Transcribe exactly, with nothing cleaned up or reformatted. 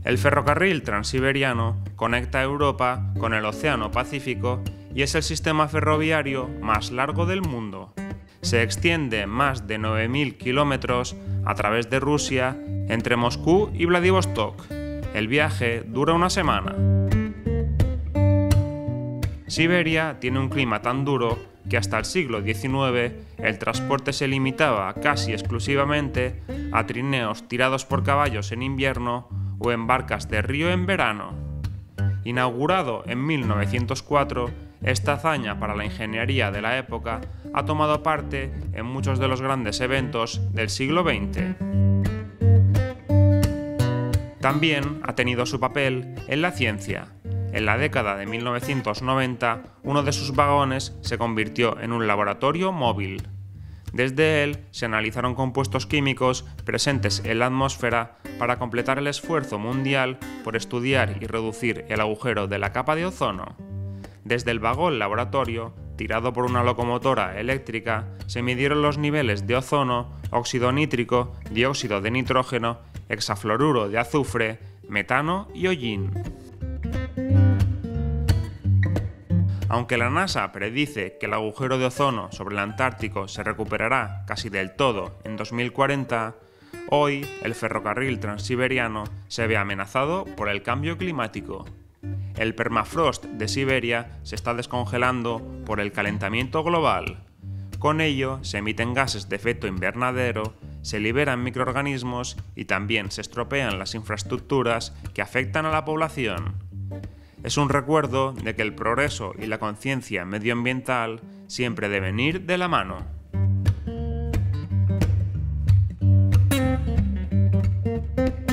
El ferrocarril transiberiano conecta Europa con el Océano Pacífico y es el sistema ferroviario más largo del mundo. Se extiende más de nueve mil kilómetros a través de Rusia entre Moscú y Vladivostok. El viaje dura una semana. Siberia tiene un clima tan duro que hasta el siglo diecinueve el transporte se limitaba casi exclusivamente a trineos tirados por caballos en invierno o en barcas de río en verano. Inaugurado en mil novecientos cuatro, esta hazaña para la ingeniería de la época ha tomado parte en muchos de los grandes eventos del siglo veinte. También ha tenido su papel en la ciencia. En la década de mil novecientos noventa, uno de sus vagones se convirtió en un laboratorio móvil. Desde él se analizaron compuestos químicos presentes en la atmósfera para completar el esfuerzo mundial por estudiar y reducir el agujero de la capa de ozono. Desde el vagón laboratorio, tirado por una locomotora eléctrica, se midieron los niveles de ozono, óxido nítrico, dióxido de nitrógeno, hexafluoruro de azufre, metano y hollín. Aunque la NASA predice que el agujero de ozono sobre el Antártico se recuperará casi del todo en dos mil cuarenta, hoy el ferrocarril transiberiano se ve amenazado por el cambio climático. El permafrost de Siberia se está descongelando por el calentamiento global. Con ello se emiten gases de efecto invernadero, se liberan microorganismos y también se estropean las infraestructuras que afectan a la población. Es un recuerdo de que el progreso y la conciencia medioambiental siempre deben ir de la mano.